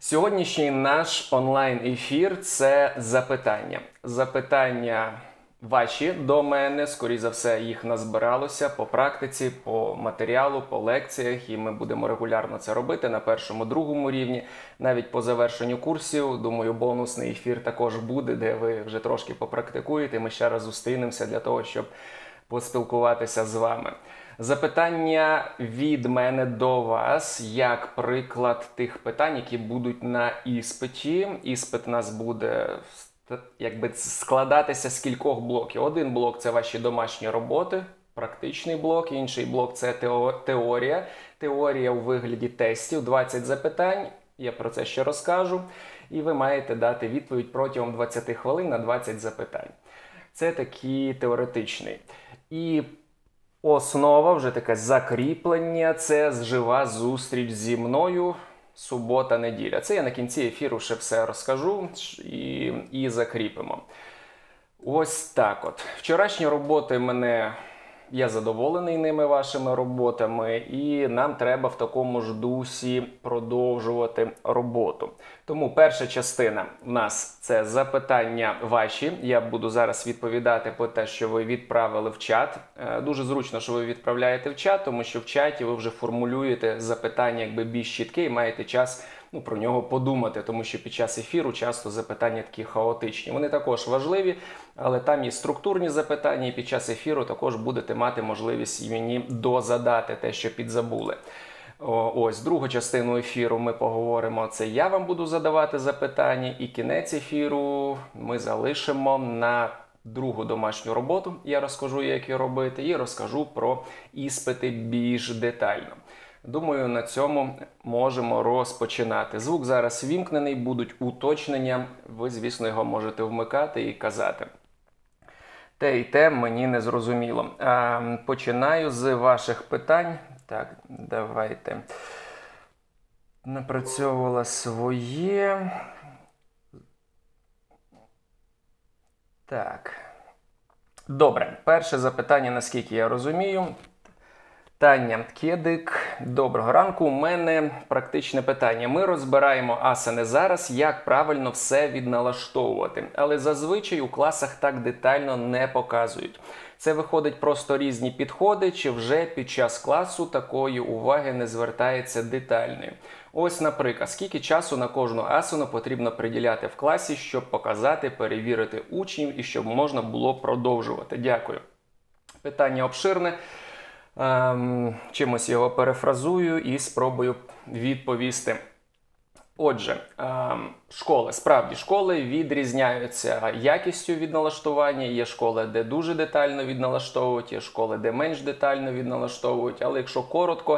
Сьогоднішній наш онлайн-ефір – це запитання. Запитання ваші до мене, скоріше за все, їх назбиралося по практиці, по матеріалу, по лекціях, і ми будемо регулярно це робити на першому, другому рівні. Навіть по завершенню курсів, думаю, бонусний ефір також буде, де ви вже трошки попрактикуєте, ми ще раз зустрінемося для того, щоб поспілкуватися з вами. Запитання від мене до вас, як приклад тих питань, які будуть на іспиті. Іспит у нас буде складатися з кількох блоків. Один блок – це ваші домашні роботи, практичний блок, інший блок – це теорія. Теорія у вигляді тестів, 20 запитань, я про це ще розкажу. І ви маєте дати відповідь протягом 20 хвилин на 20 запитань. Це такий теоретичний. І основа, вже таке закріплення, це жива зустріч зі мною, субота-неділя. Це я на кінці ефіру ще все розкажу і закріпимо. Ось так от. Вчорашні роботи я задоволений ними, вашими роботами, і нам треба в такому ж дусі продовжувати роботу. Тому перша частина в нас – це запитання ваші. Я буду зараз відповідати по те, що ви відправили в чат. Дуже зручно, що ви відправляєте в чат, тому що в чаті ви вже формулюєте запитання більш чітке і маєте час про нього подумати, тому що під час ефіру часто запитання такі хаотичні. Вони також важливі, але там є структурні запитання, і під час ефіру також будете мати можливість мені дозадати те, що підзабули. Ось, другу частину ефіру ми поговоримо, це я вам буду задавати запитання, і кінець ефіру ми залишимо на другу домашню роботу. Я розкажу, як її робити, і розкажу про іспити більш детально. Думаю, на цьому можемо розпочинати. Звук зараз вімкнений, будуть уточнення. Ви, звісно, його можете вмикати і казати. Те і те мені не зрозуміло. Починаю з ваших питань. Так, давайте. Напрацьовувала своє. Так. Добре. Перше запитання, наскільки я розумію. Таня Кедик, доброго ранку. У мене практичне питання. Ми розбираємо асани зараз, як правильно все відналаштовувати. Але зазвичай у класах так детально не показують. Це виходить просто різні підходи, чи вже під час класу такої уваги не звертається детальною. Ось, наприклад, скільки часу на кожну асану потрібно приділяти в класі, щоб показати, перевірити учнів і щоб можна було продовжувати. Дякую. Питання обширне. Чимось його перефразую і спробую відповісти. Отже, справді школи відрізняються якістю відналаштування. Є школи, де дуже детально відналаштовують, є школи, де менш детально відналаштовують. Але якщо коротко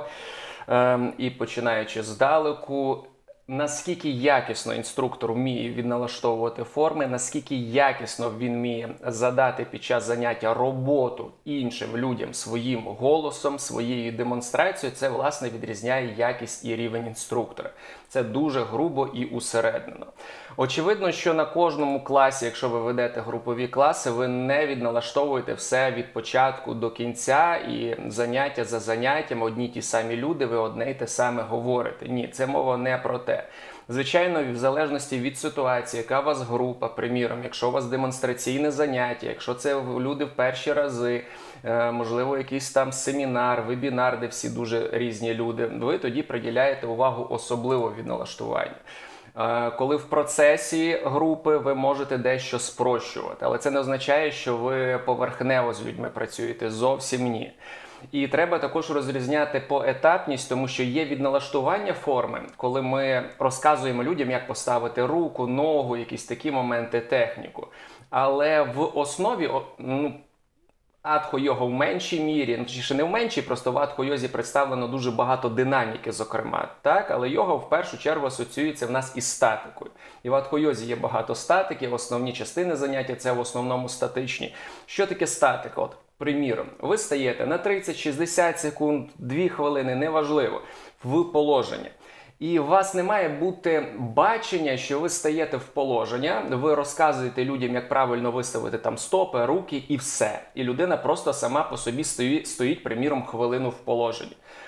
і починаючи здалеку, наскільки якісно інструктор вміє відналаштовувати форми, наскільки якісно він вміє задати під час заняття роботу іншим людям своїм голосом, своєю демонстрацією, це, власне, відрізняє якість і рівень інструктора. Це дуже грубо і усереднено. Очевидно, що на кожному класі, якщо ви ведете групові класи, ви не відналаштовуєте все від початку до кінця і заняття за заняттям, одні ті самі люди, ви одне й те саме говорите. Ні, це мова не про те. Звичайно, в залежності від ситуації, яка у вас група, приміром, якщо у вас демонстраційне заняття, якщо це люди в перші рази, можливо, якийсь там семінар, вебінар, де всі дуже різні люди, ви тоді приділяєте увагу особливо відналаштуванню. Коли в процесі групи ви можете дещо спрощувати, але це не означає, що ви поверхнево з людьми працюєте, зовсім ні. І треба також розрізняти поетапність, тому що є відналаштування форми, коли ми розказуємо людям, як поставити руку, ногу, якісь такі моменти, техніку. Але в основі, адхо-йога в меншій мірі, точніше не в меншій, просто в адхо-йозі представлено дуже багато динаміки, зокрема, так? Але йога в першу чергу асоціюється в нас із статикою. І в адхо-йозі є багато статики, основні частини заняття це в основному статичні. Що таке статика? От, приміром, ви стаєте на 30-60 секунд, 2 хвилини, неважливо, в положення. І у вас не має бути бачення, що ви стаєте в положення, ви розказуєте людям, як правильно виставити там стопи, руки і все. І людина просто сама по собі стоїть, приміром, хвилину в положенні.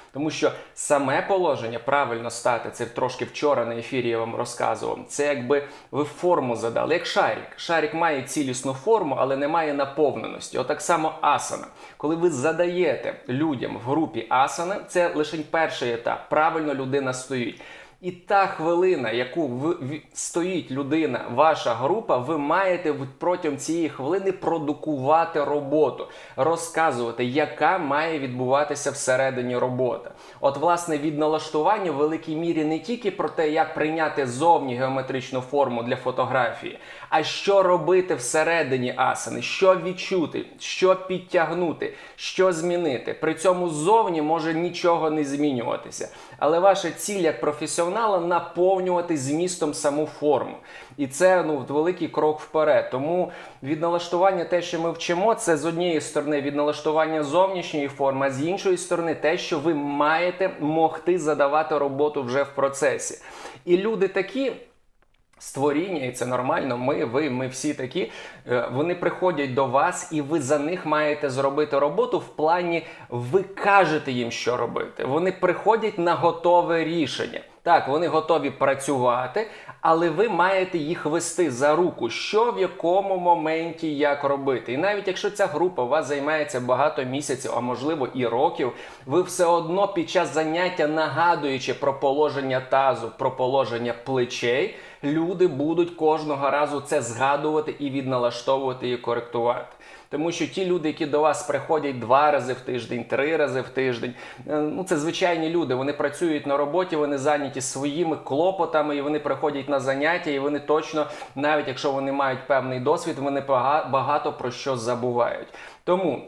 Тому що саме положення правильно стати, це трошки вчора на ефірі я вам розказував, це якби ви форму задали, як шарик. Шарик має цілісну форму, але не має наповненості. Отак само асана. Коли ви задаєте людям в групі асани, це лише перший етап. Правильно людина стоїть. І та хвилина, яку стоїть людина, ваша група, ви маєте протягом цієї хвилини продукувати роботу, розказувати, яка має відбуватися всередині робота. От, власне, від налаштування в великій мірі не тільки про те, як прийняти зовні геометричну форму для фотографії, а що робити всередині асани, що відчути, що підтягнути, що змінити. При цьому зовні може нічого не змінюватися. Але ваша ціль як професіонала – наповнювати змістом саму форму. І це великий крок вперед. Тому від налаштування те, що ми вчимо, це з однієї сторони від налаштування зовнішньої форми, а з іншої сторони те, що ви маєте могти задавати роботу вже в процесі. І люди такі створіння, і це нормально, ми всі такі, вони приходять до вас, і ви за них маєте зробити роботу в плані, ви кажете їм, що робити. Вони приходять на готове рішення. Так, вони готові працювати, але ви маєте їх вести за руку, що в якому моменті, як робити. І навіть якщо ця група у вас займається багато місяців, а можливо і років, ви все одно під час заняття, нагадуючи про положення тазу, про положення плечей, люди будуть кожного разу це згадувати і відналаштовувати і коректувати. Тому що ті люди, які до вас приходять 2 рази в тиждень, 3 рази в тиждень, це звичайні люди, вони працюють на роботі, вони зайняті своїми клопотами, і вони приходять на заняття, і вони точно, навіть якщо вони мають певний досвід, вони багато про що забувають. Тому,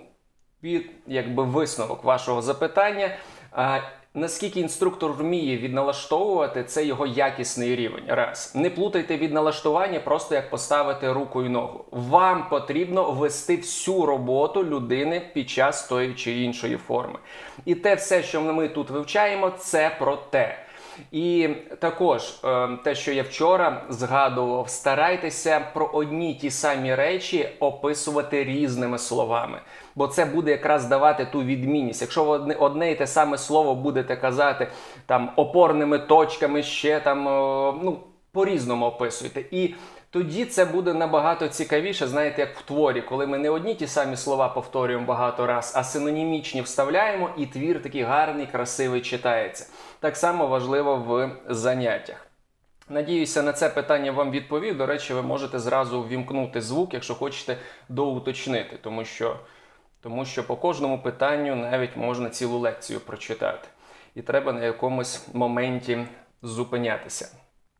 висновок вашого запитання, наскільки інструктор вміє відналаштовувати, це його якісний рівень. Раз. Не плутайте відналаштування просто як поставити руку і ногу. Вам потрібно вести всю роботу людини під час тої чи іншої форми. І те все, що ми тут вивчаємо, це про те. І також те, що я вчора згадував, старайтеся про одні ті самі речі описувати різними словами. Бо це буде якраз давати ту відмінність. Якщо ви одне і те саме слово будете казати опорними точками, ще по-різному описуєте. І тоді це буде набагато цікавіше, знаєте, як в творі, коли ми не одні ті самі слова повторюємо багато раз, а синонімічні вставляємо, і твір такий гарний, красивий читається. Так само важливо в заняттях. Надіюся, на це питання вам відповів. До речі, ви можете зразу ввімкнути звук, якщо хочете доуточнити, тому що по кожному питанню навіть можна цілу лекцію прочитати. І треба на якомусь моменті зупинятися.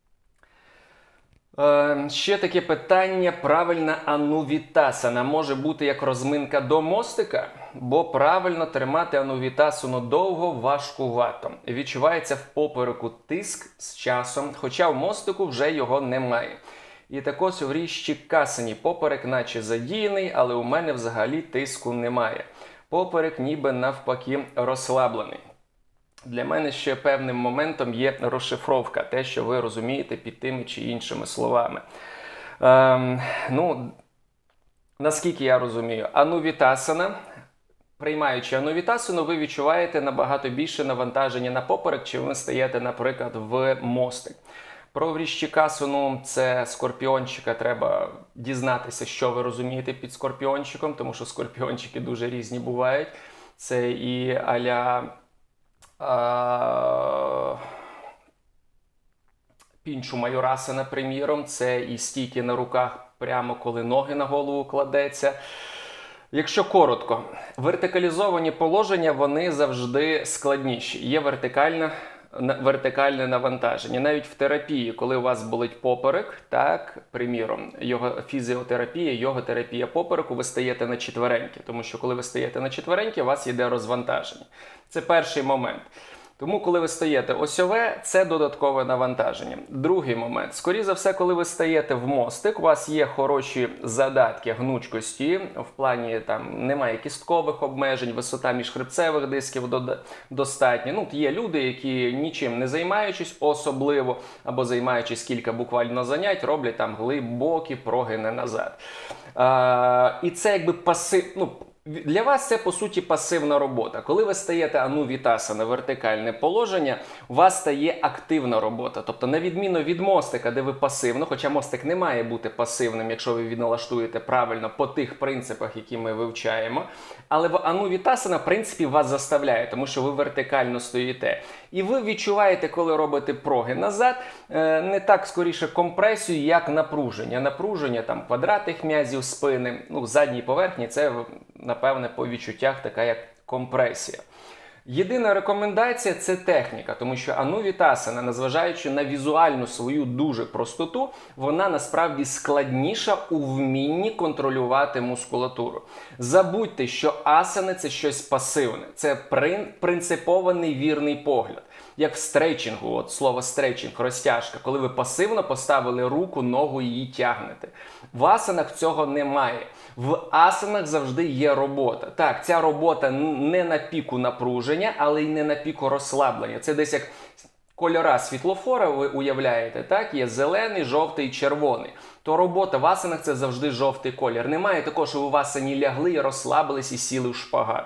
Ще таке питання. Правильна анувітасана може бути як розминка до мостика? Бо правильно тримати анувітасану довго важкувато. Відчувається в попереку тиск з часом, хоча в мостику вже його немає. І також в рішчикасані поперек наче задіяний, але у мене взагалі тиску немає. Поперек ніби навпаки розслаблений. Для мене ще певним моментом є розшифровка, те, що ви розумієте під тими чи іншими словами. Наскільки я розумію, анувітасана, приймаючи анувітасану, ви відчуваєте набагато більше навантаження на поперек, чи ви стаєте, наприклад, в мостик. Про вріщикасану, це скорпіончика, треба дізнатися, що ви розумієте під скорпіончиком, тому що скорпіончики дуже різні бувають. Це і а-ля пінчу майорасана, приміром, це і стійки на руках прямо коли ноги на голову кладеться. Якщо коротко, вертикалізовані положення, вони завжди складніші. Є вертикальне навантаження. Навіть в терапії, коли у вас болить поперек, так, приміром, фізіотерапія, йога-терапія попереку, ви стаєте на четвереньки. Тому що коли ви стаєте на четвереньки, у вас йде розвантаження. Це перший момент. Тому, коли ви стаєте осьове, це додаткове навантаження. Другий момент. Скоріше за все, коли ви стаєте в мостик, у вас є хороші задатки гнучкості, в плані немає кісткових обмежень, висота міжхребцевих дисків достатня. Є люди, які нічим не займаючись особливо, або займаючись кілька буквально занять, роблять глибокі прогини назад. І це Для вас це, по суті, пасивна робота. Коли ви стаєте анувітаса на вертикальне положення, у вас стає активна робота. Тобто, на відміну від мостика, де ви пасивно, хоча мостик не має бути пасивним, якщо ви налаштуєте правильно по тих принципах, які ми вивчаємо, але в анувітасана, в принципі, вас заставляє, тому що ви вертикально стоїте. І ви відчуваєте, коли робите проги назад, не так, скоріше, компресію, як напруження. Напруження там квадратних м'язів спини, в задній поверхні це, напевне, по відчуттях така як компресія. Єдина рекомендація – це техніка, тому що анувітасана, незважаючи на візуальну свою дуже простоту, вона насправді складніша у вмінні контролювати мускулатуру. Забудьте, що асани – це щось пасивне, це принципований вірний погляд. Як в стретчингу, от слово стретчинг, розтяжка, коли ви пасивно поставили руку, ногу і її тягнете. В асанах цього немає. В асанах завжди є робота. Так, ця робота не на піку напруження, але й не на піку розслаблення. Це десь як кольора світлофора, ви уявляєте, так? Є зелений, жовтий, червоний. То робота в асанах – це завжди жовтий колір. Немає такого, що ви в асані лягли, розслабились і сіли в шпагат.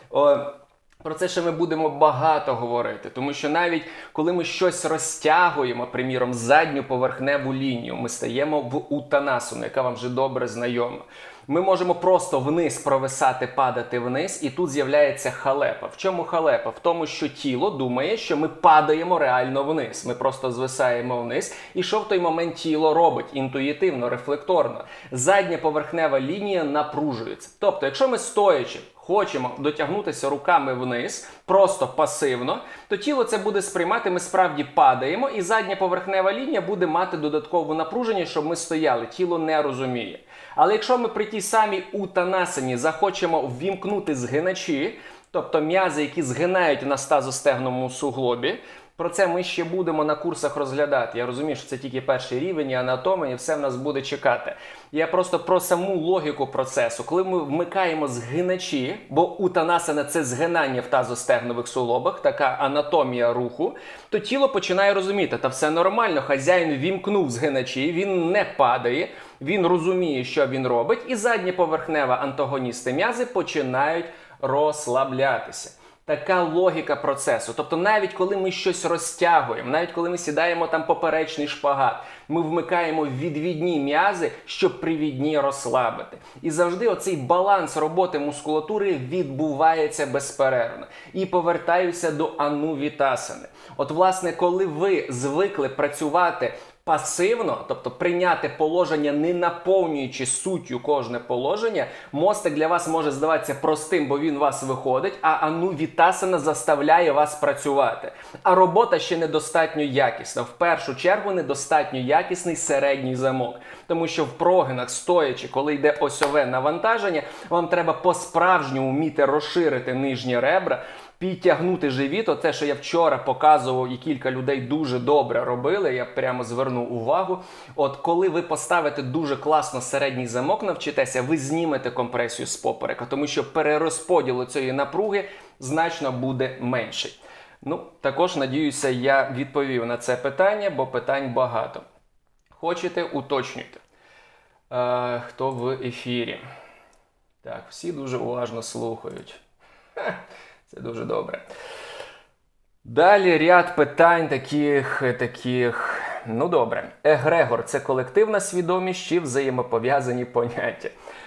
Про це ще ми будемо багато говорити, тому що навіть коли ми щось розтягуємо, приміром, задню поверхневу лінію, ми стаємо в утанасану, яка вам вже добре знайома. Ми можемо просто вниз провисати, падати вниз, і тут з'являється халепа. В чому халепа? В тому, що тіло думає, що ми падаємо реально вниз. Ми просто звисаємо вниз. І що в той момент тіло робить? Інтуїтивно, рефлекторно. Задня поверхнева лінія напружується. Тобто, якщо ми стоячи хочемо дотягнутися руками вниз, просто пасивно, то тіло це буде сприймати, ми справді падаємо, і задня поверхнева лінія буде мати додаткове напруження, щоб ми стояли. Тіло не розуміє. Але якщо ми при тій самій утанасані захочемо ввімкнути згиначі, тобто м'язи, які згинають на тазостегновому суглобі, про це ми ще будемо на курсах розглядати. Я розумію, що це тільки перший рівень і анатомія, і все в нас буде чекати. Я просто про саму логіку процесу. Коли ми вмикаємо згиначі, бо утанасана – це згинання в тазостегнових суглобах, така анатомія руху, то тіло починає розуміти, та все нормально, хазяїн вімкнув згиначі, він не падає, він розуміє, що він робить, і задня поверхнева антагоністи м'язи починають розслаблятися. Така логіка процесу. Тобто навіть коли ми щось розтягуємо, навіть коли ми сідаємо там поперечний шпагат, ми вмикаємо відвідні м'язи, щоб привідні розслабити. І завжди оцей баланс роботи мускулатури відбувається безперервно. І повертаюся до анувітасани. От власне, коли ви звикли працювати пасивно, тобто прийняти положення, не наповнюючи суттю кожне положення, мостик для вас може здаватися простим, бо він вас виходить, а анувітасана заставляє вас працювати. А робота ще недостатньо якісна. В першу чергу недостатньо якісний середній замок. Тому що в прогинах, стоячи, коли йде осьове навантаження, вам треба по-справжньому вміти розширити нижні ребра, підтягнути живіт, оце, що я вчора показував і кілька людей дуже добре робили, я прямо звернув увагу. От коли ви поставите дуже класно середній замок, навчитеся, ви знімете компресію з поперека, тому що перерозподіл цієї напруги значно буде менший. Також, надіюся, я відповів на це питання, бо питань багато. Хочете – уточнюйте. Хто в ефірі? Так, всі дуже уважно слухають. Це дуже добре. Далі ряд питань таких, добре. Егрегор – це колективна свідомість чи взаємопов'язані поняття?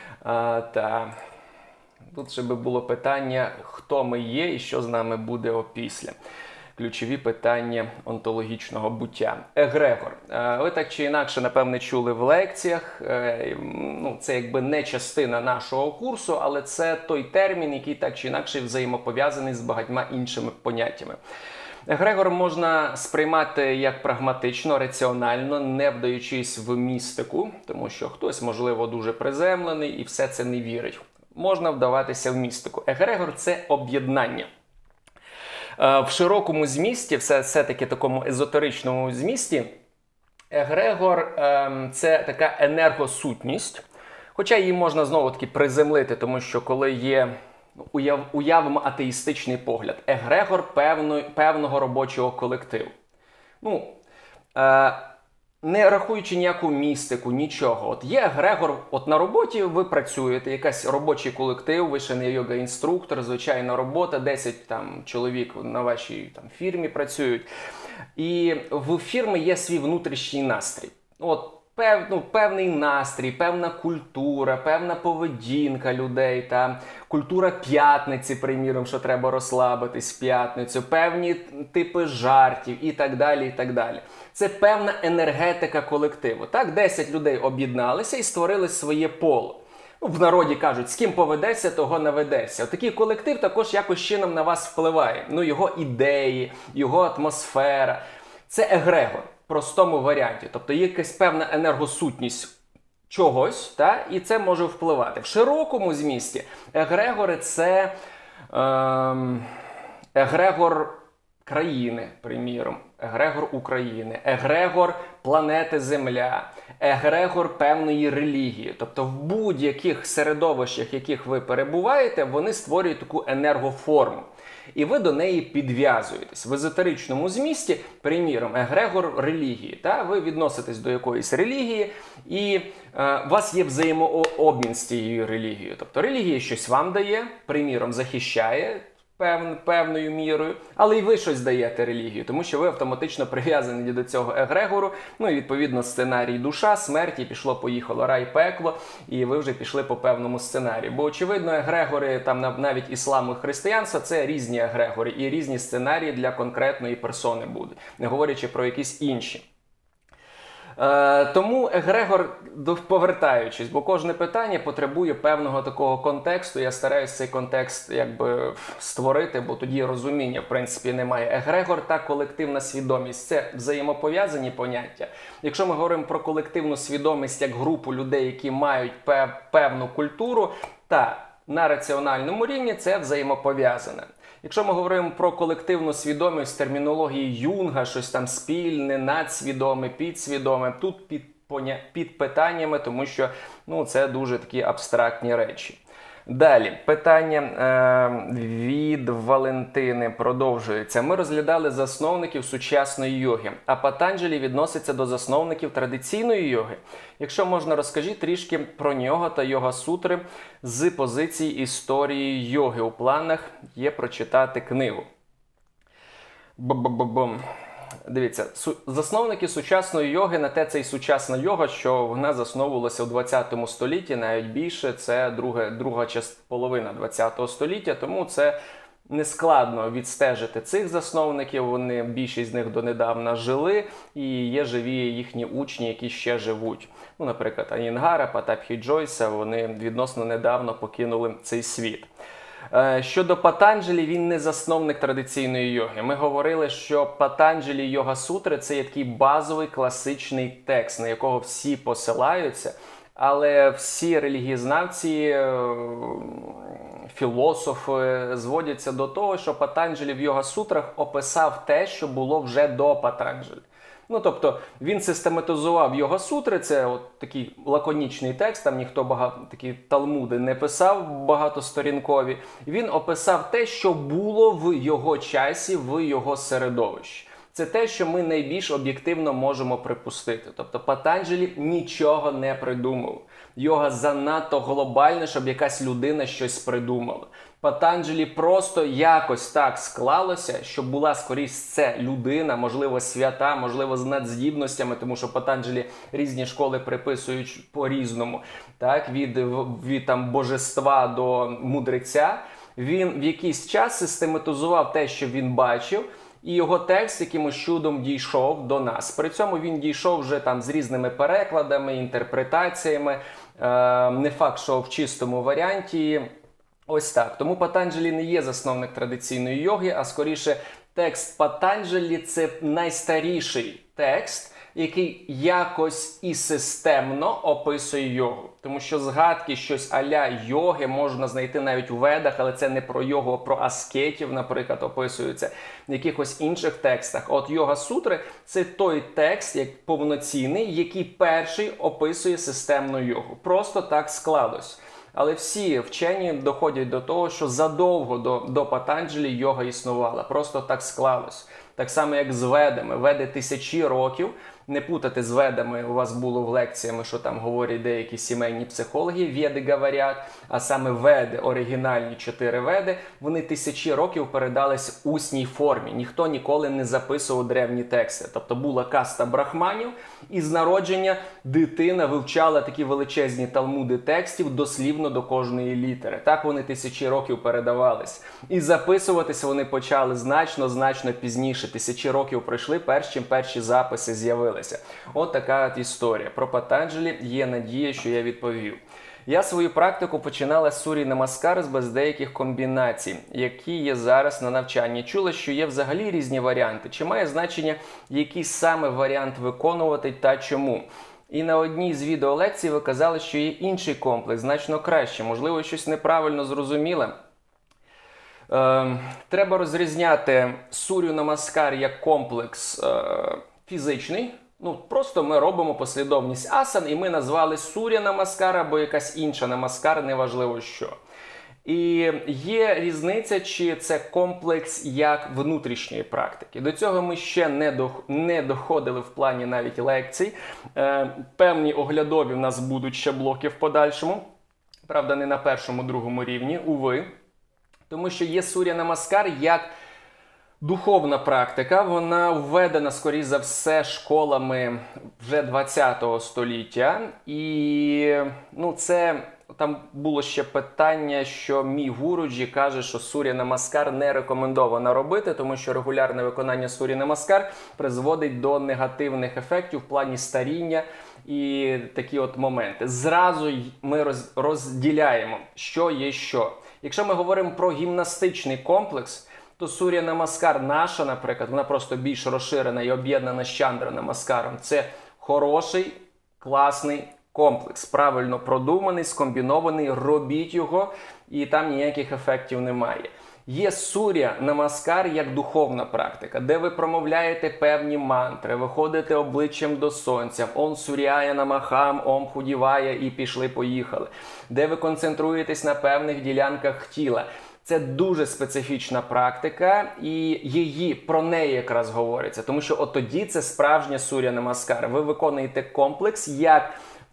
Тут ще би було питання, хто ми є і що з нами буде опісля. Ключові питання онтологічного буття. Егрегор. Ви так чи інакше, напевне, чули в лекціях. Це якби не частина нашого курсу, але це той термін, який так чи інакше взаємопов'язаний з багатьма іншими поняттями. Егрегор можна сприймати як прагматично, раціонально, не вдаючись в містику, тому що хтось, можливо, дуже приземлений і все це не вірить. Можна вдаватися в містику. Егрегор – це об'єднання. В широкому змісті, все-таки такому езотеричному змісті, егрегор – це така енергосутність, хоча її можна знову-таки приземлити, тому що коли є, уявимо атеїстичний погляд, егрегор певного робочого колективу. не рахуючи ніяку містику, нічого. От є егрегор, от на роботі ви працюєте, якийсь робочий колектив, ви ще не йога-інструктор, звичайна робота, 10 там чоловік на вашій там фірмі працюють. І в фірми є свій внутрішній настрій. От певний настрій, певна культура, певна поведінка людей, там, культура п'ятниці, приміром, що треба розслабитись в п'ятницю, певні типи жартів і так далі, і так далі. Це певна енергетика колективу. Так, 10 людей об'єдналися і створили своє поле. В народі кажуть, з ким поведешся, того наведешся. Такий колектив також якось чином на вас впливає. Його ідеї, його атмосфера. Це егрегор в простому варіанті. Тобто є якась певна енергосутність чогось, та, і це може впливати. В широкому змісті егрегори – це егрегор країни, приміром, егрегор України, егрегор планети Земля, егрегор певної релігії. Тобто в будь-яких середовищах, в яких ви перебуваєте, вони створюють таку енергоформу. І ви до неї підв'язуєтесь. В езотеричному змісті, приміром, егрегор релігії. Та? Ви відноситесь до якоїсь релігії, і у вас є взаємообмін з цією релігією. Тобто релігія щось вам дає, приміром, захищає певною мірою, але і ви щось даєте релігію, тому що ви автоматично прив'язані до цього егрегору, і відповідно сценарій душа, смерть, і пішло-поїхало, рай, пекло, і ви вже пішли по певному сценарію. Бо, очевидно, егрегори, там навіть ісламу і християнства, це різні егрегори і різні сценарії для конкретної персони будуть, не говорячи про якісь інші. Тому егрегор, повертаючись, бо кожне питання потребує певного такого контексту, я стараюся цей контекст створити, бо тоді розуміння, в принципі, немає. Егрегор та колективна свідомість – це взаємопов'язані поняття. Якщо ми говоримо про колективну свідомість як групу людей, які мають певну культуру, та на раціональному рівні це взаємопов'язане. Якщо ми говоримо про колективну свідомість, термінології Юнга, щось там спільне, надсвідоме, підсвідоме, тут під питаннями, тому що це дуже такі абстрактні речі. Далі, питання від Валентини продовжується. Ми розглядали засновників сучасної йоги, а Патанджалі відноситься до засновників традиційної йоги. Якщо можна, розкажіть трішки про нього та йога-сутри з позиції історії йоги. У планах є прочитати книгу. Дивіться, засновники сучасної йоги, на те це і сучасна йога, що вона засновувалася у 20 столітті, навіть більше, це друга половина 20 століття, тому це не складно відстежити цих засновників, більшість з них донедавна жили, і є живі їхні учні, які ще живуть. Наприклад, Аїнгара, Патабхі Джойса, вони відносно недавно покинули цей світ. Щодо Патанджалі, він не засновник традиційної йоги. Ми говорили, що Патанджалі йога-сутри – це є такий базовий класичний текст, на якого всі посилаються, але всі релігієзнавці, філософи зводяться до того, що Патанджалі в йога-сутрах описав те, що було вже до Патанджалі. Тобто, він систематизував йога-сутри, це такий лаконічний текст, там ніхто такі талмуди не писав багатосторінкові. Він описав те, що було в його часі, в його середовищі. Це те, що ми найбільш об'єктивно можемо припустити. Тобто Патанджалі нічого не придумав. Йога занадто глобальна, щоб якась людина щось придумала. Патанджалі просто якось так склалося, щоб була скоріш це людина, можливо свята, можливо з надздібностями, тому що Патанджалі різні школи приписують по-різному. Так? Від божества до мудреця. Він в якийсь час систематизував те, що він бачив, і його текст якимось чудом дійшов до нас. При цьому він дійшов вже з різними перекладами, інтерпретаціями, не факт, що в чистому варіанті. Ось так. Тому Патанджалі не є засновник традиційної йоги, а скоріше текст Патанджалі – це найстаріший текст, який якось і системно описує йогу. Тому що згадки щось а-ля йоги можна знайти навіть у Ведах, але це не про йогу, а про аскетів, наприклад, описується в якихось інших текстах. От йога-сутри – це той текст, як повноцінний, який перший описує системну йогу. Просто так склалось. Але всі вчені доходять до того, що задовго до Патанджалі йога існувала. Просто так склалось. Так само, як з Ведами. Веди тисячі років Не путати з ведами, у вас було в лекціями, що там говорять деякі сімейні психологи, веди говорять, а саме веди, оригінальні 4 веди, вони тисячі років передались в усній формі. Ніхто ніколи не записував древні тексти. Тобто була каста брахманів, і з народження дитина вивчала такі величезні талмуди текстів дослівно до кожної літери. Так вони тисячі років передавались. І записуватися вони почали значно пізніше. Тисячі років пройшли, перш чим перші записи з'явилися. От така от історія. Про Патанджалі є надія, що я відповів. Я свою практику починала з Сурі Намаскар без деяких комбінацій, які є зараз на навчанні. Чула, що є взагалі різні варіанти. Чи має значення, який саме варіант виконувати та чому? І на одній з відеолекцій ви казали, що є інший комплекс, значно краще. Можливо, щось неправильно зрозуміле. Треба розрізняти Сурю Намаскар як комплекс фізичний. Просто ми робимо послідовність асан, і ми назвали Суря Намаскар або якась інша намаскар, неважливо що. І є різниця, чи це комплекс як внутрішньої практики. До цього ми ще не доходили в плані навіть лекцій. Певні оглядові в нас будуть ще блоки в подальшому. Правда, не на першому, другому рівні, уви. Тому що є Суря Намаскар як духовна практика, вона введена, скоріш за все, школами вже 20-го століття. І там було ще питання, що мій Гуруджі каже, що Суря Намаскар не рекомендовано робити, тому що регулярне виконання Сурі Намаскар призводить до негативних ефектів в плані старіння і такі от моменти. Зразу ми розділяємо, що є що. Якщо ми говоримо про гімнастичний комплекс, то Суря Намаскар наша, наприклад, вона просто більш розширена і об'єднана з Чандра Намаскаром. Це хороший, класний комплекс, правильно продуманий, скомбінований, робіть його, і там ніяких ефектів немає. Є Суря Намаскар як духовна практика, де ви промовляєте певні мантри, виходите обличчям до сонця, Ом Суряя Намахам, Ом Худівая і пішли-поїхали, де ви концентруєтесь на певних ділянках тіла. Це дуже специфічна практика, і про неї якраз говориться, тому що от тоді це справжня Суря Намаскар. Ви виконуєте комплекс як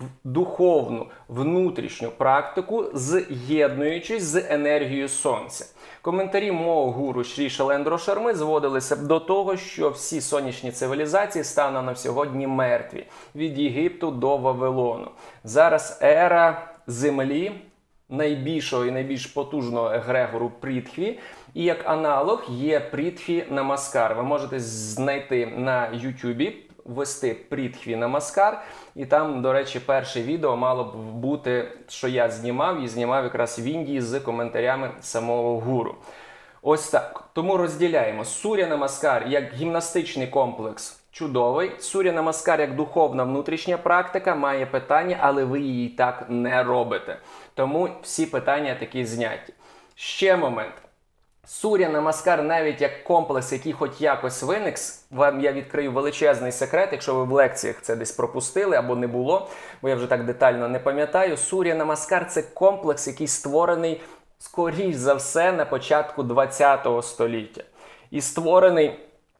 духовну, внутрішню практику, з'єднуючись з енергією сонця. Коментарі мого гуру Шрі Шелендро Шарми зводилися до того, що всі сонячні цивілізації стануть на сьогодні мертві. Від Єгипту до Вавилону. Зараз ера Землі, найбільшого і найбільш потужного егрегору Прітхві, і як аналог є Прітхві Намаскар. Ви можете знайти на Ютубі, ввести Прітхві Намаскар, і там, до речі, перше відео мало б бути, що я знімав, і знімав якраз в Індії з коментарями самого гуру. Ось так. Тому розділяємо. Суря Намаскар як гімнастичний комплекс чудовий. Суря Намаскар як духовна внутрішня практика має питання, але ви її так не робите. Тому всі питання такі зняті. Ще момент. Суря Намаскар навіть як комплекс, який хоч якось виник, вам я відкрию величезний секрет, якщо ви в лекціях це десь пропустили або не було, бо я вже так детально не пам'ятаю. Суря Намаскар – це комплекс, який створений, скоріш за все, на початку 20-го століття. І створений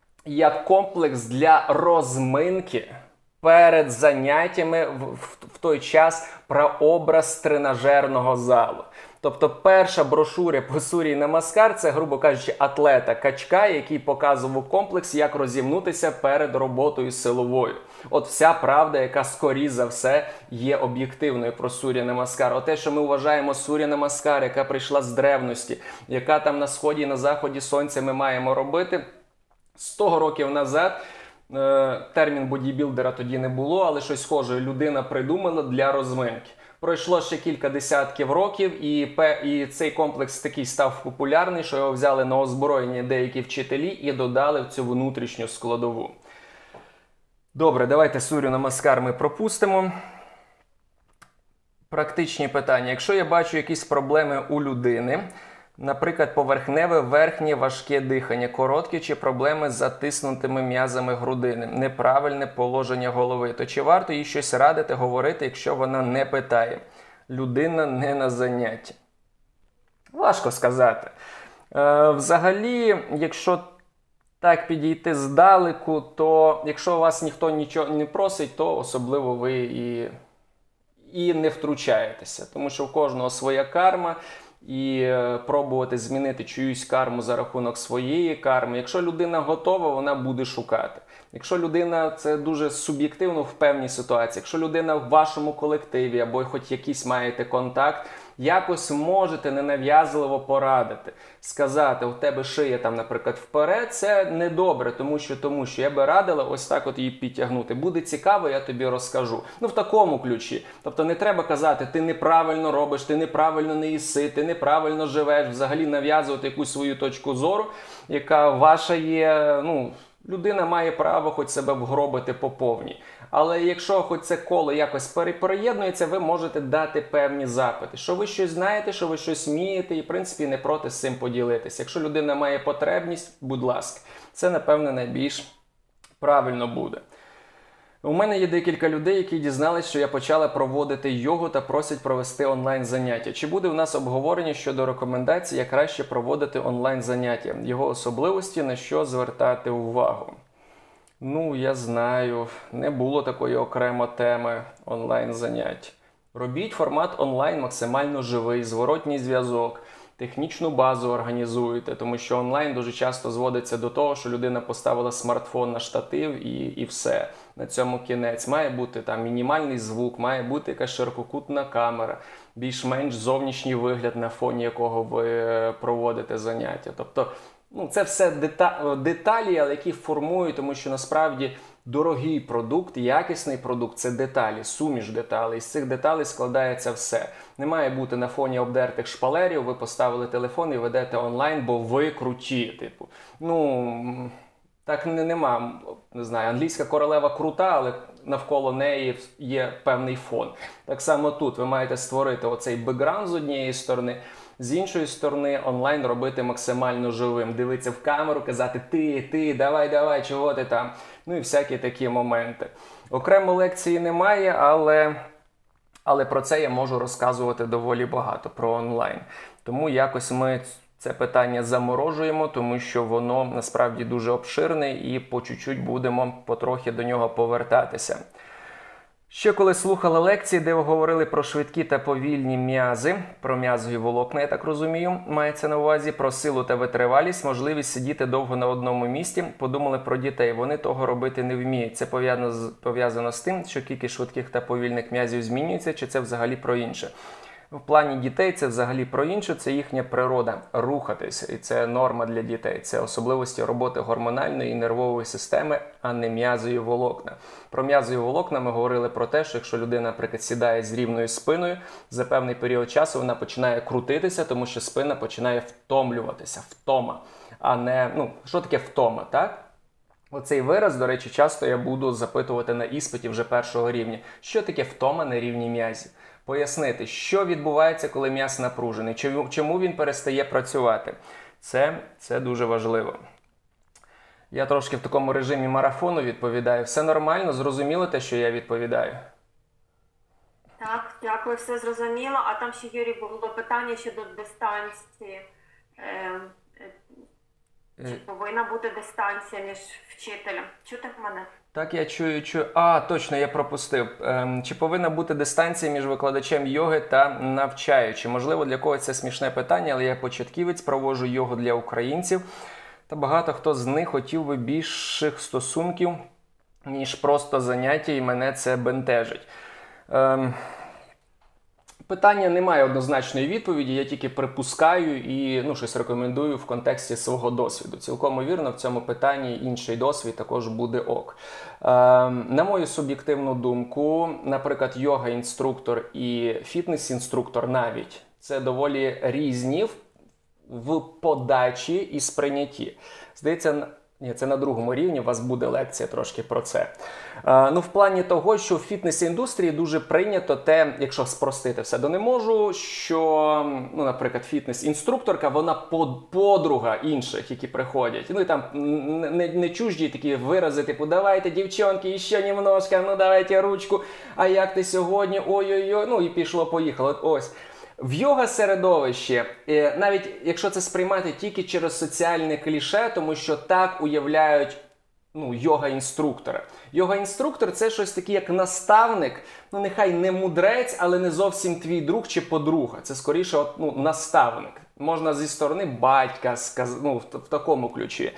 як комплекс для розминки перед заняттями в той час прообраз тренажерного залу. Тобто перша брошура по Сурі Намаскар – це, грубо кажучи, атлета качка, який показував комплекс, як розімнутися перед роботою силовою. От вся правда, яка, скоріш за все, є об'єктивною про Суря Намаскар. Оте, що ми вважаємо Суря Намаскар, яка прийшла з древності, яка там на сході і на заході сонця ми маємо робити, 100 років назад, термін бодібілдера тоді не було, але щось схоже людина придумала для розминки. Пройшло ще кілька десятків років, і цей комплекс такий став популярний, що його взяли на озброєння деякі вчителі і додали в цю внутрішню складову. Добре, давайте Сурю Намаскар ми пропустимо. Практичні питання. Якщо я бачу якісь проблеми у людини, наприклад, поверхневе, верхнє, важке дихання, короткі чи проблеми з затиснутими м'язами грудини, неправильне положення голови, то чи варто їй щось радити, говорити, якщо вона не питає? Людина не на занятті. Важко сказати. Взагалі, якщо так підійти здалеку, то якщо вас ніхто нічого не просить, то особливо ви і не втручаєтеся. Тому що в кожного своя карма, і пробувати змінити чиюсь карму за рахунок своєї карми. Якщо людина готова, вона буде шукати. Якщо людина, це дуже суб'єктивно в певній ситуації, якщо людина в вашому колективі або хоч якийсь маєте контакт, якось можете ненав'язливо порадити. Сказати, у тебе шия там, наприклад, вперед, це недобре, тому що я би радила ось так от її підтягнути. Буде цікаво, я тобі розкажу. Ну, в такому ключі. Тобто не треба казати, ти неправильно робиш, ти неправильно не їси, ти неправильно живеш, взагалі нав'язувати якусь свою точку зору, яка ваша є, людина має право хоч себе вгробити по повній. Але якщо хоч це коло якось переєднується, ви можете дати певні запити. Що ви щось знаєте, що ви щось вмієте і, в принципі, не проти з цим поділитися. Якщо людина має потребність, будь ласка. Це, напевне, найбільш правильно буде. У мене є декілька людей, які дізнались, що я почала проводити йогу та просять провести онлайн-заняття. Чи буде в нас обговорення щодо рекомендацій, як краще проводити онлайн-заняття? Його особливості, на що звертати увагу? Я знаю, не було такої окремо теми онлайн-занять. Робіть формат онлайн максимально живий, зворотній зв'язок, технічну базу організуєте, тому що онлайн дуже часто зводиться до того, що людина поставила смартфон на штатив і все. На цьому кінець. Має бути там мінімальний звук, має бути якась ширококутна камера, більш-менш зовнішній вигляд, на фоні якого ви проводите заняття. Тобто, це все деталі, але які формують, тому що насправді дорогий продукт, якісний продукт – це деталі, суміш деталей. Із цих деталей складається все. Не має бути на фоні обдертих шпалерів, ви поставили телефон і ведете онлайн, бо ви круті. Так нема, не знаю, англійська королева крута, але навколо неї є певний фон. Так само тут ви маєте створити оцей бекграунд з однієї сторони, з іншої сторони онлайн робити максимально живим. Дивитися в камеру, казати ти, давай, чого ти там? І всякі такі моменти. Окремо лекції немає, але про це я можу розказувати доволі багато, про онлайн. Тому якось ми це питання заморожуємо, тому що воно насправді дуже обширне і по чуть-чуть будемо потрохи до нього повертатися. Ще коли слухала лекції, де ви говорили про швидкі та повільні м'язи, про м'язові волокна, я так розумію, мається на увазі, про силу та витривалість, можливість сидіти довго на одному місці, подумали про дітей, вони того робити не вміють. Це пов'язано з тим, що кількість швидких та повільних м'язів змінюється, чи це взагалі про інше? В плані дітей це взагалі про інше, це їхня природа – рухатися. І це норма для дітей. Це особливості роботи гормональної і нервової системи, а не м'язові волокна. Про м'язові волокна ми говорили про те, що якщо людина, наприклад, сідає з рівною спиною, за певний період часу вона починає крутитися, тому що спина починає втомлюватися. Втома. А не, що таке втома, так? Оцей вираз, до речі, часто я буду запитувати на іспиті вже першого рівня. Що таке втома на рівні м'язів? Пояснити, що відбувається, коли м'яз напружений, чому він перестає працювати. Це дуже важливо. Я трошки в такому режимі марафону відповідаю. Все нормально? Зрозуміло те, що я відповідаю? Так, дякую, все зрозуміло. А там ще, Юрій, було питання щодо дистанції. Чи повинна бути дистанція між вчителем? Чути в мене? Так, я чую. Точно, я пропустив. Чи повинна бути дистанція між викладачем йоги та навчаючим? Можливо, для когось це смішне питання, але я початківець, проводжу йогу для українців. Та багато хто з них хотів би більших стосунків, ніж просто заняття, і мене це бентежить. Питання не має однозначної відповіді, я тільки припускаю і щось рекомендую в контексті свого досвіду. Цілком вірно, в цьому питанні інший досвід також буде ок. На мою суб'єктивну думку, наприклад, йога-інструктор і фітнес-інструктор навіть, це доволі різні в подачі і сприйнятті. Здається, це на другому рівні, у вас буде лекція трошки про це. В плані того, що в фітнес-індустрії дуже прийнято те, якщо спростити все, не можу, що, наприклад, фітнес-інструкторка, вона подруга інших, які приходять. І там не чужді такі вирази, типу, давайте, дівчонки, ще немножко, давайте ручку, а як ти сьогодні, ой-ой-ой, і пішло-поїхало. Ось. В йога-середовищі, навіть якщо це сприймати тільки через соціальне кліше, тому що так уявляють йога-інструктора. Йога-інструктор – це щось таке, як наставник, нехай не мудрець, але не зовсім твій друг чи подруга. Це скоріше наставник. Можна зі сторони батька, в такому ключі.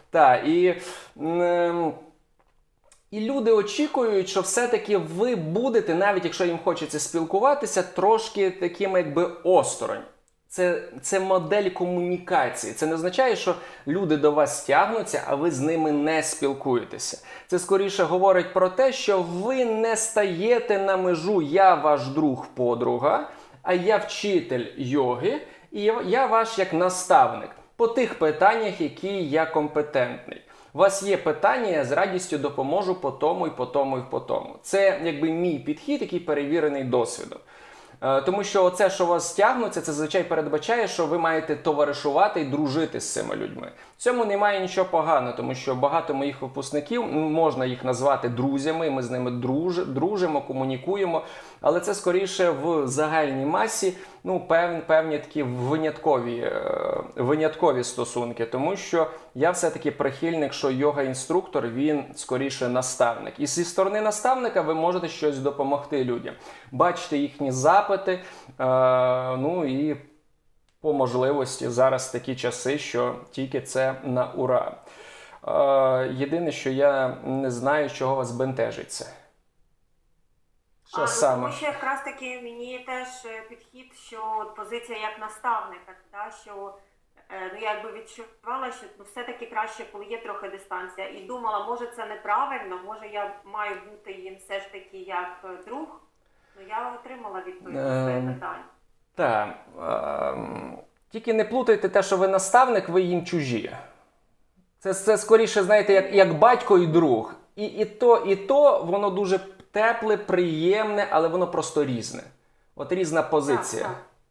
І люди очікують, що все-таки ви будете, навіть якщо їм хочеться спілкуватися, трошки такими якби осторонь. Це модель комунікації. Це не означає, що люди до вас тягнуться, а ви з ними не спілкуєтеся. Це скоріше говорить про те, що ви не стаєте на межу «я ваш друг-подруга», а «я вчитель йоги» і «я ваш як наставник» по тих питаннях, які я компетентний. У вас є питання, я з радістю допоможу по тому, і по тому, і по тому. Це якби мій підхід, який перевірений досвідом. Тому що оце, що вас тягнуться, це зазвичай передбачає, що ви маєте товаришувати і дружити з цими людьми. В цьому немає нічого поганого, тому що багато моїх випускників, можна їх назвати друзями, ми з ними дружимо, комунікуємо, але це скоріше в загальній масі певні такі виняткові стосунки, тому що я все-таки прихильник, що йога-інструктор, він скоріше наставник. І зі сторони наставника ви можете щось допомогти людям. Бачите їхні запити, і по можливості зараз такі часи, що тільки це на ура. Єдине, що я не знаю, чого вас бентежить це. Що саме? Тому що якраз таки мені теж підхід, що позиція як наставника, що я якби відчувала, що все-таки краще, коли є трохи дистанція. І думала, може це неправильно, може я маю бути їм все ж таки як друг. Я отримала відповідь на своє питання. Так. Тільки не плутайте те, що ви наставник, ви їм чужі. Це скоріше, знаєте, як батько і друг. І то, воно дуже тепле, приємне, але воно просто різне. От різна позиція.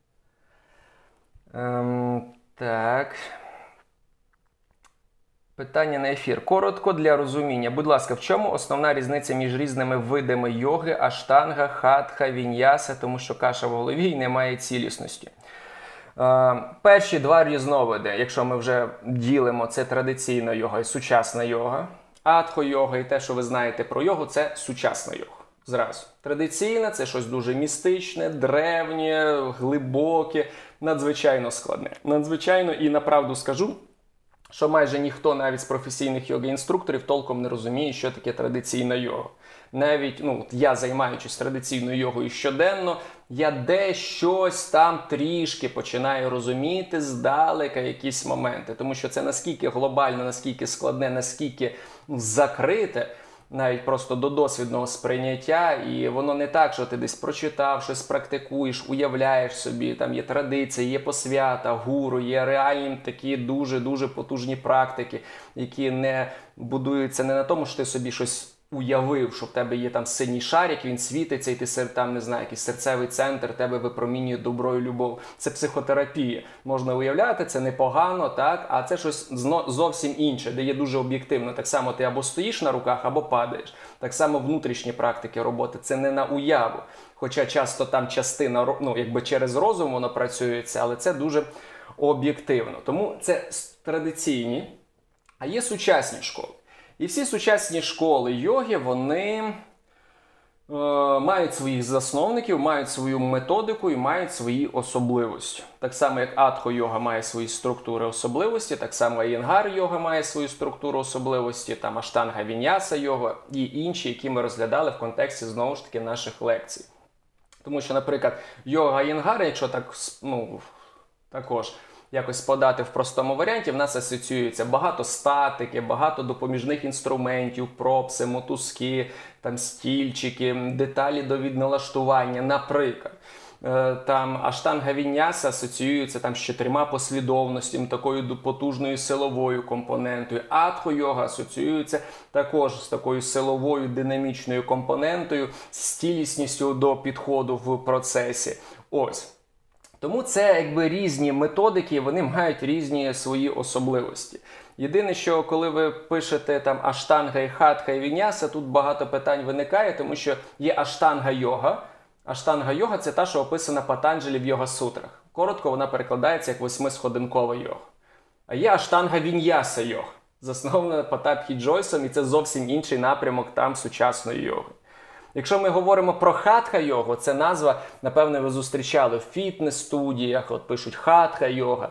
Так. Питання на ефір. Коротко для розуміння. Будь ласка, в чому основна різниця між різними видами йоги, аштанга, хатха, віньяса, тому що каша в голові і немає цілісності? Перші два різновиди, якщо ми вже ділимо, це традиційна йога і сучасна йога. Адхо-йога і те, що ви знаєте про йогу, це сучасна йога. Зразу. Традиційна – це щось дуже містичне, древнє, глибоке, надзвичайно складне. Надзвичайно, і направду скажу, що майже ніхто навіть з професійних йога-інструкторів толком не розуміє, що таке традиційна йога. Навіть, я займаючись традиційною йогою щоденно, я десь щось там трішки починаю розуміти здалека якісь моменти. Тому що це наскільки глобально, наскільки складне, наскільки закрите, навіть просто до досвідного сприйняття, і воно не так, що ти десь прочитав, щось практикуєш, уявляєш собі, там є традиції, є посвята, гуру, є реальні такі дуже-дуже потужні практики, які не будуються не на тому, що ти собі щось уявив, що в тебе є там синій шарик, він світиться, і ти там, не знаю, якийсь серцевий центр, тебе випромінює добро і любов. Це психотерапія. Можна уявляти, це непогано, так? А це щось зовсім інше, де є дуже об'єктивно. Так само ти або стоїш на руках, або падаєш. Так само внутрішні практики роботи. Це не на уяву. Хоча часто там частина, якби через розум воно працюється, але це дуже об'єктивно. Тому це традиційні, а є сучасні школи. І всі сучасні школи йоги, вони мають своїх засновників, мають свою методику і мають свої особливості. Так само, як адхо-йога має свої структури особливості, так само Айєнгар-йога має свою структуру особливості, там аштанга-віньяса-йога і інші, які ми розглядали в контексті, знову ж таки, наших лекцій. Тому що, наприклад, йога Айєнгара, якщо так, також якось подати в простому варіанті, в нас асоціюється багато статики, багато допоміжних інструментів, пропси, мотузки, там стільчики, деталі до відналаштування, наприклад. Там аштанга-віньяса асоціюється там з 4 послідовностями, такою потужною силовою компонентою. Адхо-йога асоціюється також з такою силовою динамічною компонентою, з цілісністю до підходу в процесі. Ось. Тому це якби різні методики, вони мають різні свої особливості. Єдине, що коли ви пишете там аштанга і хатха і віньяса, тут багато питань виникає, тому що є аштанга-йога. Аштанга-йога – це та, що описана Патанджалі в йога-сутрах. Коротко вона перекладається як восьмисходинкова йога. А є Аштанга-віньяса йога, заснована Патабхі Джойсом, і це зовсім інший напрямок там сучасної йоги. Якщо ми говоримо про хатха-йогу, це назва, напевне, ви зустрічали в фітнес-студіях, от пишуть хатха-йога.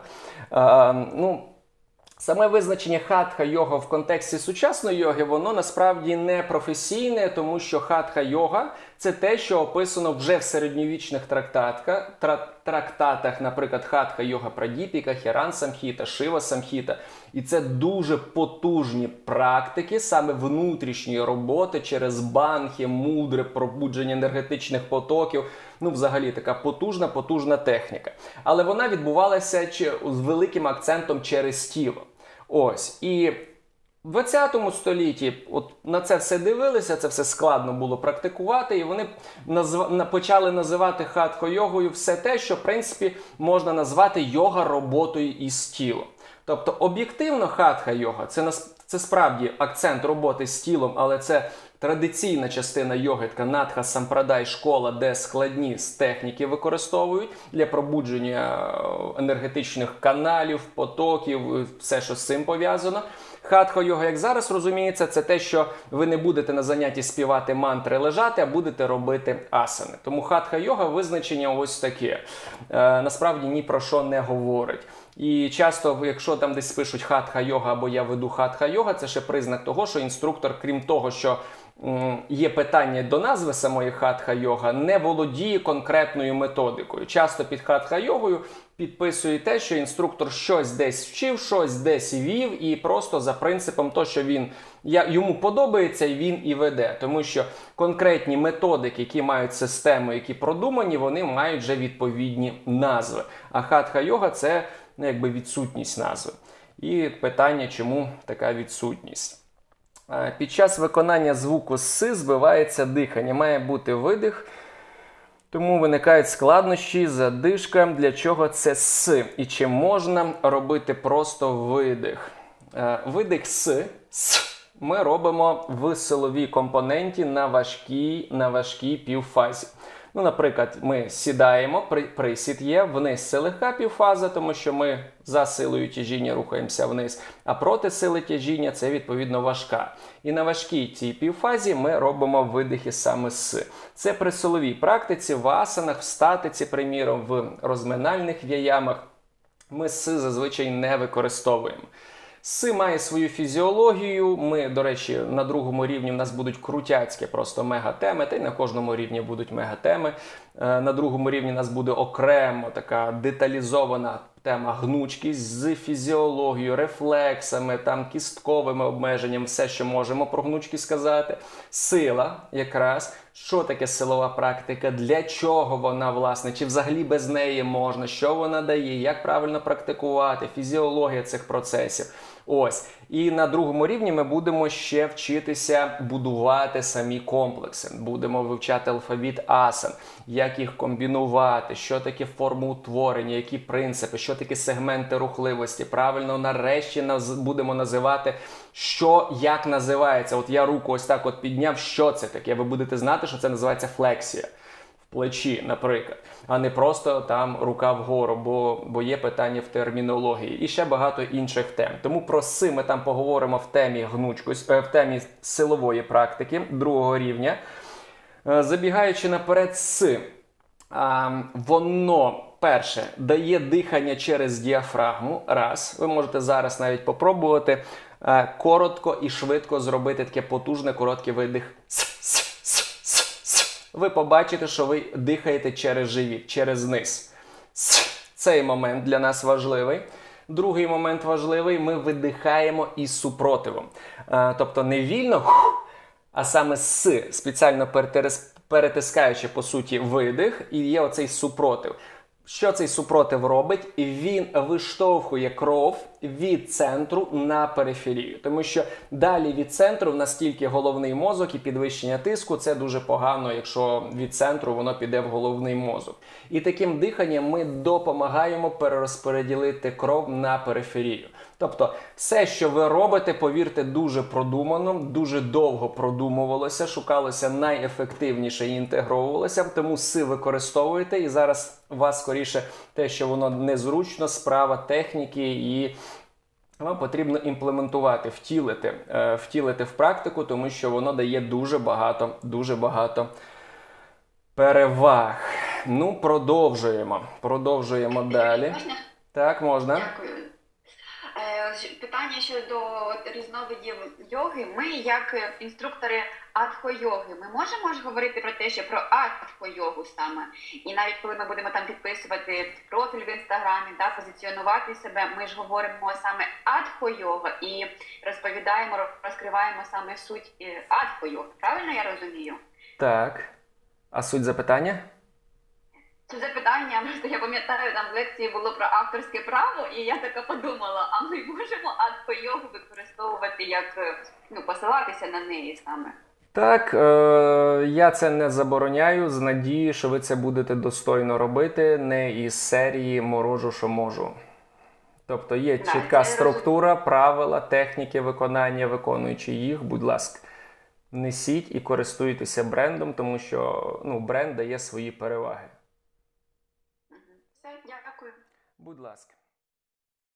Саме визначення хатха-йога в контексті сучасної йоги, воно насправді не професійне, тому що хатха-йога – це те, що описано вже в середньовічних трактатах, наприклад, хатха-йога Прадіпіка, Хіран-самхіта, Шива-самхіта. І це дуже потужні практики, саме внутрішньої роботи через банхи, мудре, пробудження енергетичних потоків. Взагалі така потужна техніка. Але вона відбувалася з великим акцентом через тіло. Ось. І в 20 столітті на це все дивилися, це все складно було практикувати, і вони почали називати хатха-йогою все те, що, в принципі, можна назвати йога-роботою із тілом. Тобто, об'єктивно, хатха-йога – це справді акцент роботи з тілом, але це традиційна частина йоги, така надха-сампрадай школа, де складні техніки використовують для пробудження енергетичних каналів, потоків, все, що з цим пов'язано. Хатха-йога, як зараз розуміється, це те, що ви не будете на занятті співати мантри, лежати, а будете робити асани. Тому хатха-йога визначення ось таке. Насправді ні про що не говорить. І часто, якщо там десь пишуть хатха-йога або я веду хатха-йога, це ще признак того, що інструктор, крім того, що є питання до назви самої хатха-йога, не володіє конкретною методикою. Часто під хатха-йогою підписує те, що інструктор щось десь вчив, щось десь вів, і просто за принципом то, що йому подобається, і він і веде. Тому що конкретні методики, які мають систему, які продумані, вони мають вже відповідні назви. А хатха-йога – це відсутність назви. І питання, чому така відсутність? Під час виконання звуку «с» збивається дихання. Має бути видих, тому виникають складнощі, задишка. Для чого це «с»? І чи можна робити просто видих? Видих «с» ми робимо в силовій компоненті на важкій півфазі. Наприклад, ми сідаємо, присід є, вниз це легка півфаза, тому що ми за силою тяжіння рухаємося вниз, а проти сили тяжіння це, відповідно, важка. І на важкій цій півфазі ми робимо видихи саме «с». Це при силовій практиці, в асанах, в статиці, приміром, в розминальних в'яямах ми «с» зазвичай не використовуємо. «С» має свою фізіологію, ми, до речі, на другому рівні в нас будуть крутяцькі просто мегатеми, та й на кожному рівні будуть мегатеми. На другому рівні у нас буде окремо така деталізована тема гнучкість з фізіологією, рефлексами, кістковими обмеженнями, все, що можемо про гнучкість сказати. Сила якраз, що таке силова практика, для чого вона, власне, чи взагалі без неї можна, що вона дає, як правильно практикувати, фізіологія цих процесів. Ось. І на другому рівні ми будемо ще вчитися будувати самі комплекси. Будемо вивчати алфавіт асан, як їх комбінувати, що таке формоутворення, які принципи, що таке сегменти рухливості. Правильно, нарешті будемо називати, що як називається. От я руку ось так підняв, що це таке? Ви будете знати, що це називається флексія. Плечі, наприклад, а не просто рука вгору, бо є питання в термінології. І ще багато інших тем. Тому про «с» ми там поговоримо в темі в темі силової практики другого рівня. Забігаючи наперед, «с», воно, перше, дає дихання через діафрагму. Раз. Ви можете зараз навіть попробувати коротко і швидко зробити таке потужне короткий видих «с». Ви побачите, що ви дихаєте через живіт, через низ. Цей момент для нас важливий. Другий момент важливий – ми видихаємо із супротивом. Тобто не вільно, а саме «с», спеціально перетискаючи, по суті, видих, і є оцей супротив. Що цей супротив робить? Він виштовхує кров від центру на периферію. Тому що далі від центру в нас тільки головний мозок і підвищення тиску. Це дуже погано, якщо від центру воно піде в головний мозок. І таким диханням ми допомагаємо перерозподілити кров на периферію. Тобто все, що ви робите, повірте, дуже продумано, дуже довго продумувалося, шукалося найефективніше і інтегровувалося, тому си використовуєте, і зараз у вас скоріше те, що воно незручно, справа техніки, і вам потрібно імплементувати, втілити в практику, тому що воно дає дуже багато переваг. Ну, продовжуємо далі. Можна? Так, можна. Дякую. Питання щодо різновидів йоги. Ми, як інструктори адхо-йоги, ми можемо ж говорити про те, що про адхо-йогу саме. І навіть коли ми будемо там підписувати профіль в інстаграмі, да, позиціонувати себе, ми ж говоримо саме адхо-йога і розповідаємо, розкриваємо саме суть адхо-йоги. Правильно я розумію? Так. А суть запитання? Це запитання, просто я пам'ятаю, там в лекції було про авторське право, і я така подумала, а ми можемо адхо-йогу використовувати як, посилатися на неї саме? Так, я це не забороняю, з надією, що ви це будете достойно робити, не із серії «морожу, що можу». Тобто є чітка структура, правила, техніки виконання, виконуючи їх, будь ласка, несіть і користуйтеся брендом, тому що бренд дає свої переваги. Все, дякую. Будь ласка.